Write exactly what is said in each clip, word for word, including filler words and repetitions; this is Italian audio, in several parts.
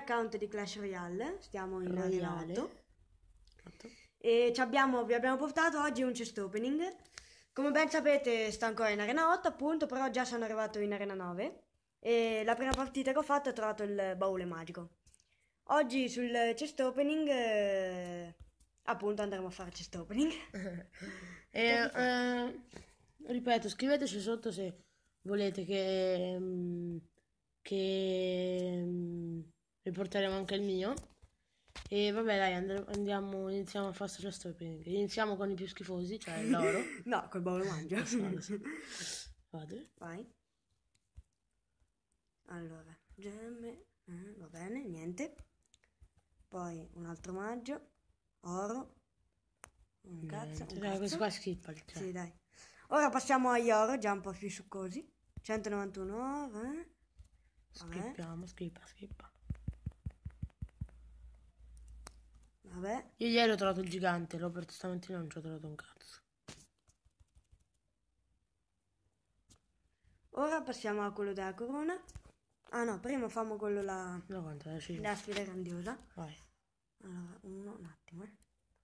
account di Clash Royale, stiamo in Arena Royale. otto. Fatto. E ci abbiamo, vi abbiamo portato oggi un chest opening. Come ben sapete sto ancora in Arena otto appunto, però già sono arrivato in Arena nove. E la prima partita che ho fatto ho trovato il baule magico. Oggi sul chest opening, eh, appunto andremo a fare chest opening. E, eh, ripeto, scriveteci sotto se volete che, mm, che mm, riporteremo anche il mio. E vabbè dai, and- andiamo, iniziamo a fare sto chest opening. Iniziamo con i più schifosi, cioè l'oro. No, col baule magico. Lo so, lo so. Vado. Vai. Allora, gemme, eh, va bene, niente. Poi un altro maggio, oro, un cazzo, Niente, un dai, cazzo. questo qua schippa. Cioè. Sì, dai. Ora passiamo agli oro, già un po' più succosi. centonovantuno oro, eh. Vabbè, Schippiamo, schippa, schippa. vabbè. Io ieri ho trovato il gigante, Robert stamattina non ci ho trovato un cazzo. Ora passiamo a quello della corona. Ah no, prima facciamo quello la, No, quanto è la sfida grandiosa. Vai. Allora, uno, un attimo, eh.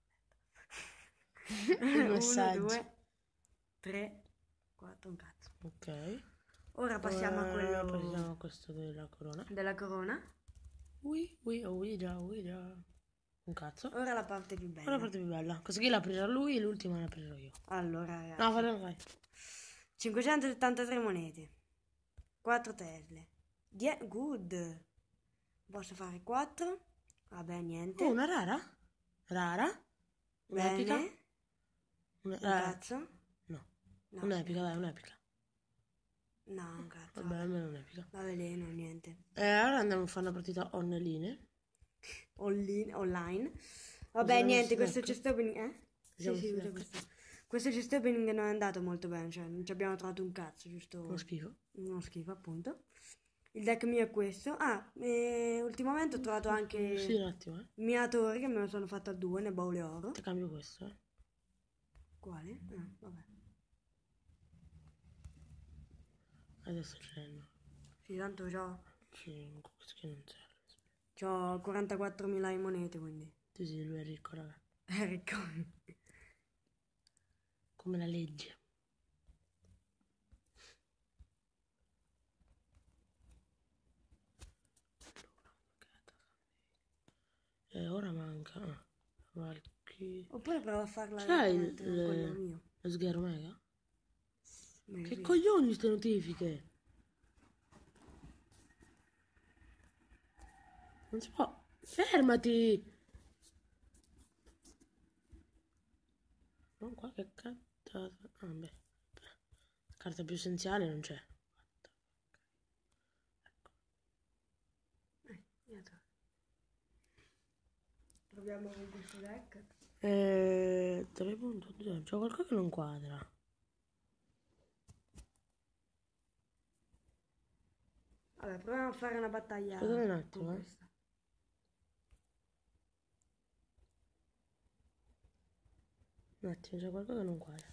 Il uno, messaggio. due, tre, quattro, un cazzo. Ok. Ora passiamo a Ora quello passiamo a questo della corona. della corona. Ui, ui, oh, ui, già, ui, già. Un cazzo. Ora la parte più bella. Ora la parte più bella. Questa qui l'aprirà lui e l'ultima l'aprirò io. Allora, ragazzi. No, vai, vai. cinquecentosettantatré monete. quattro Tesle. Die- good. Posso fare quattro? Vabbè, niente. Oh, una rara? Rara? Un'epica? Bene. Una, Un eh, cazzo? no. No. Un'epica, dai, un'epica. No, un cazzo. Vabbè, almeno un'epica. Va veleno, niente. E ora andiamo a fare una partita online. Online. online. Vabbè, Usiamo niente, il questo snack? chest opening... Eh? Sì, Usiamo sì, il usa snack? questo. Questo chest opening non è andato molto bene, cioè non ci abbiamo trovato un cazzo, giusto? Uno schifo. Uno schifo, appunto. Il deck mio è questo. Ah, e ultimamente ho trovato anche Sì, un attimo, eh. minatori che me lo sono fatto a due nel baule oro. Ti cambio questo, eh. Quale? Ah, vabbè. Adesso c'è il Sì, tanto c'ho, cinque, questo che non serve. c'ho quarantaquattromila in monete, quindi. Sì, sì, lui è ricco, raga. È ricco. Come la legge. E ora manca. Ah, Valky. Oppure provo a farla C'hai direttamente con il- quello mio. Lo sgherro mega? Mega Che sì. coglioni ste notifiche? Non si può. Fermati! Non qua che cazzata. Ah, beh. Carta più essenziale non c'è. Eh, niente. Proviamo con questo deck. Eh, tre punto zero. C'è qualcosa che non quadra. Vabbè, proviamo a fare una battaglia Scusate un attimo, con eh. questa. Un attimo, c'è qualcosa che non quadra.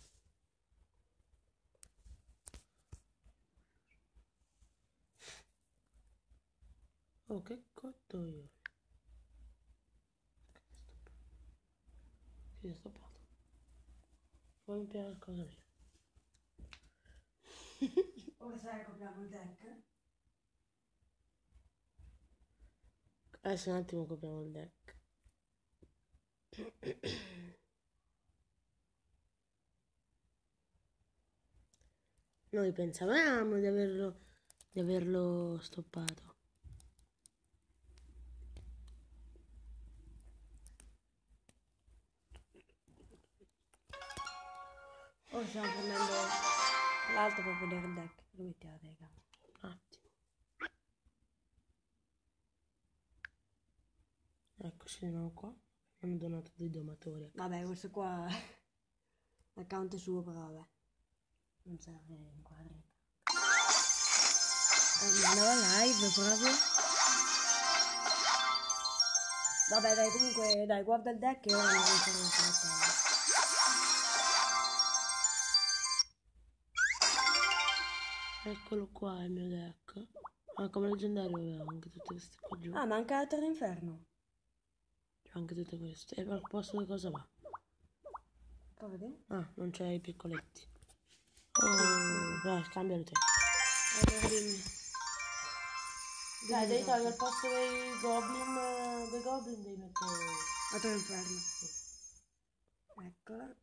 Oh, che cotto io. Sì, è stoppato. Fammi piare qualcosa lì. Ora sai copriamo il deck? Adesso un attimo copriamo il deck. Noi pensavamo di averlo, di averlo stoppato. Ora stiamo prendendo l'altro per vedere il deck. Lo mettiamo la telecamera. Un attimo. Eccoci di nuovo qua. Hanno donato dei domatori. Vabbè, questo qua l'account è suo, però vabbè. Non serve in quadri. Andava live proprio. Vabbè, dai, comunque, dai, guarda il deck e ora non facciamo una battaglia. Eccolo qua il mio deck. Ah, come leggendario avevo anche tutte queste qua giù. Ah, manca la Terra Inferno. C'ho anche tutte queste. E al posto di cosa va? Fa vedere? Ah, non c'è i piccoletti. Oh, vai, cambialo te. Allora dimmi. Dai, devi togliere al posto dei goblin, eh, dei goblin devi mettere... La Terra Inferno. Eccola.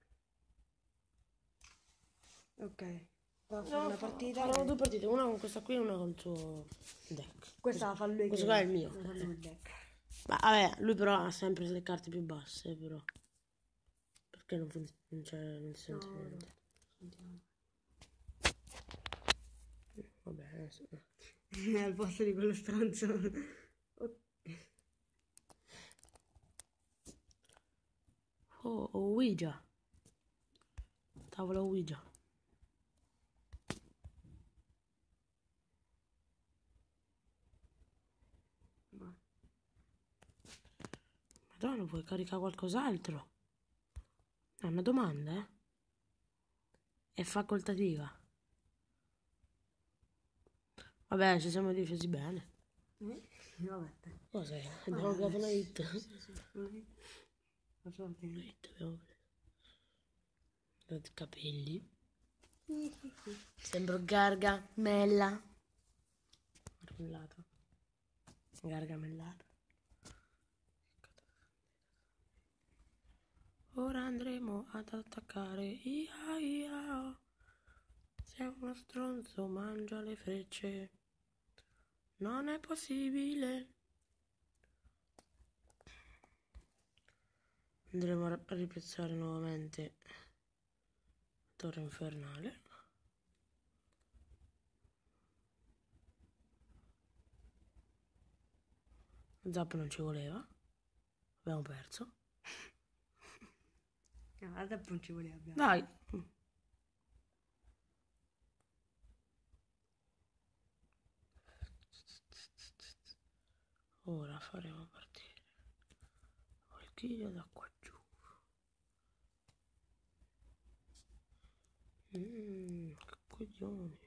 Ok. Provo a fare No, una partita. faremo e- due partite, una con questa qui e una con il suo deck. Questa la fa lui. Questo che- qua è il mio. la fa lui il deck. Ma vabbè, lui però ha sempre le carte più basse, però. Perché non, fun- non, c'è, non si sente No, no. niente. Sentiamo. Vabbè, adesso... Al posto di quello stronzo. Ok. Oh, Ouija. Tavola Ouija. Ma- Madonna, vuoi caricare qualcos'altro? È una domanda, eh? È facoltativa. Vabbè, ci siamo difesi bene. Eh? Vabbè. Cos'è? Abbiamo giocato una hit. Sì, sì. La sorte. Una hit abbiamo preso. I capelli. Sembro Gargamella. Marmellato. Gargamellato. Ora andremo ad attaccare. Ia ia. Sei uno stronzo, mangia le frecce. Non è possibile. Andremo a ripiazzare nuovamente la torre infernale. Zap non ci voleva. Abbiamo perso. No, la tappa non ci voleva abbiamo. Dai. Ora faremo partire Valkyria da qua giù. Mmm, che coglioni.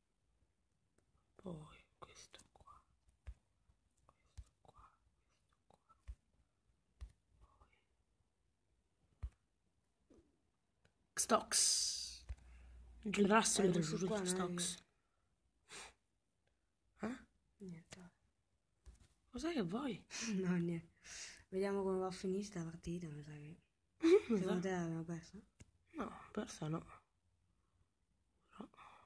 Poi questo qua. Questo qua. Questo qua. Poi. Stocks. Il Russell Eh, del questo qua non è- Stocks. Eh? Niente. Cos'è che vuoi? No, niente. Vediamo come va a finire sta partita, mi sa che... Mi Secondo sa- te l'abbiamo persa? No, persa no. Però...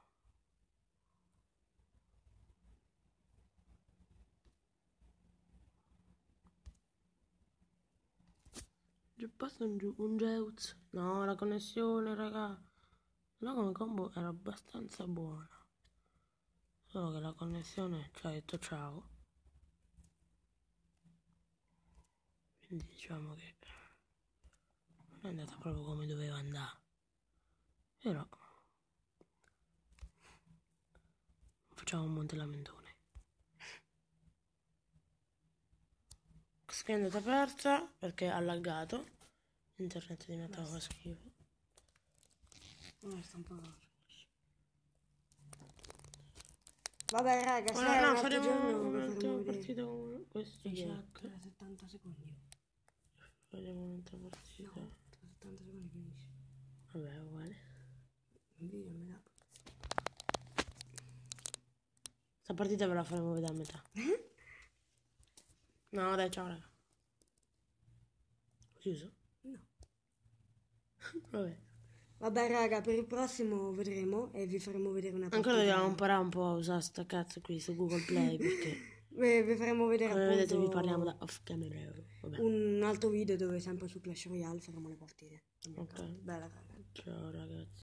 Giù passa un, giu- un Zeus. No, la connessione, raga. No, come combo era abbastanza buona. Solo che la connessione ci ha detto ciao. Quindi diciamo che non è andata proprio come doveva andare. Però facciamo un monte lamentone. Questa è andata persa perché ha laggato. Internet di Natale fa schifo. No, sta un po'... Vabbè, raga, se Ora è no, un altro faremo giorno vi un'altra faremo vedere. partita con questo Esatto, deck. tra settanta secondi. Faremo un'altra partita. No, tra settanta secondi finisce. Vabbè, uguale. Il video me la... Sta partita ve la faremo vedere a metà. No, dai, ciao raga. Ho chiuso? No. Vabbè. Vabbè, raga, per il prossimo vedremo e vi faremo vedere una partita. Ancora dobbiamo imparare un po' a usare sta cazzo qui su Google Play perché Beh, vi faremo vedere come appunto vedete vi parliamo da off camera. Vabbè. un altro video dove sempre su Clash Royale faremo le partite. Ok. Bella, raga. Ciao ragazzi.